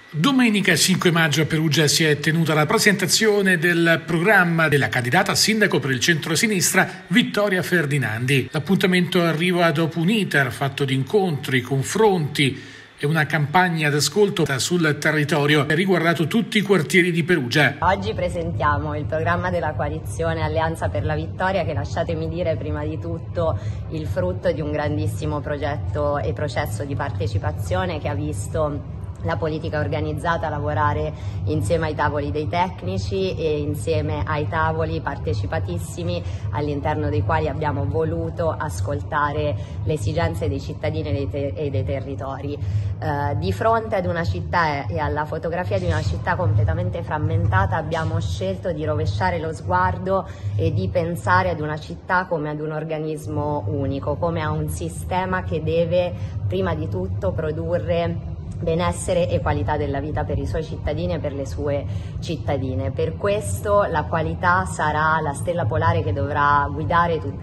Domenica 5 maggio a Perugia si è tenuta la presentazione del programma della candidata a sindaco per il centro-sinistra Vittoria Ferdinandi. L'appuntamento arriva dopo un iter fatto di incontri, confronti e una campagna d'ascolto sul territorio che ha riguardato tutti i quartieri di Perugia. Oggi presentiamo il programma della coalizione Alleanza per la Vittoria, che, lasciatemi dire, prima di tutto il frutto di un grandissimo progetto e processo di partecipazione che ha visto la politica organizzata lavorare insieme ai tavoli dei tecnici e insieme ai tavoli partecipatissimi all'interno dei quali abbiamo voluto ascoltare le esigenze dei cittadini e dei territori. Di fronte ad una città e alla fotografia di una città completamente frammentata abbiamo scelto di rovesciare lo sguardo e di pensare ad una città come ad un organismo unico, come a un sistema che deve prima di tutto produrre benessere e qualità della vita per i suoi cittadini e per le sue cittadine. Per questo la qualità sarà la stella polare che dovrà guidare tutto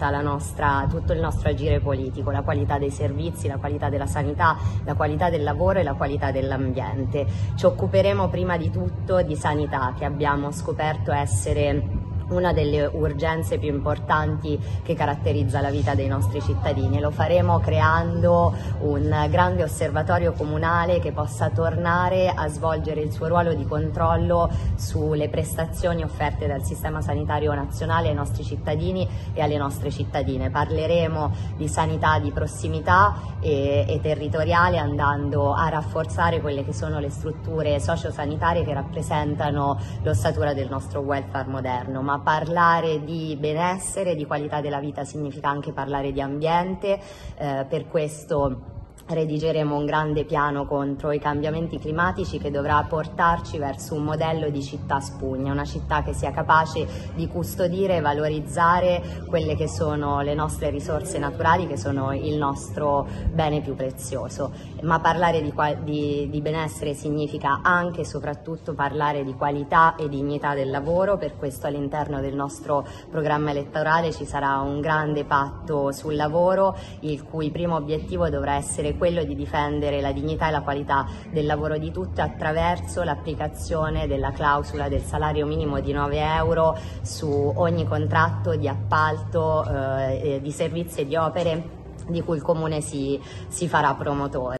il nostro agire politico, la qualità dei servizi, la qualità della sanità, la qualità del lavoro e la qualità dell'ambiente. Ci occuperemo prima di tutto di sanità, che abbiamo scoperto essere una delle urgenze più importanti che caratterizza la vita dei nostri cittadini. Lo faremo creando un grande osservatorio comunale che possa tornare a svolgere il suo ruolo di controllo sulle prestazioni offerte dal sistema sanitario nazionale ai nostri cittadini e alle nostre cittadine. Parleremo di sanità di prossimità e territoriale, andando a rafforzare quelle che sono le strutture sociosanitarie che rappresentano l'ossatura del nostro welfare moderno. Ma parlare di benessere, di qualità della vita significa anche parlare di ambiente, per questo redigeremo un grande piano contro i cambiamenti climatici che dovrà portarci verso un modello di città spugna, una città che sia capace di custodire e valorizzare quelle che sono le nostre risorse naturali, che sono il nostro bene più prezioso. Ma parlare di benessere significa anche e soprattutto parlare di qualità e dignità del lavoro. Per questo all'interno del nostro programma elettorale ci sarà un grande patto sul lavoro, il cui primo obiettivo dovrà essere quello di difendere la dignità e la qualità del lavoro di tutti attraverso l'applicazione della clausola del salario minimo di 9 euro su ogni contratto di appalto di servizi e di opere di cui il Comune si farà promotore.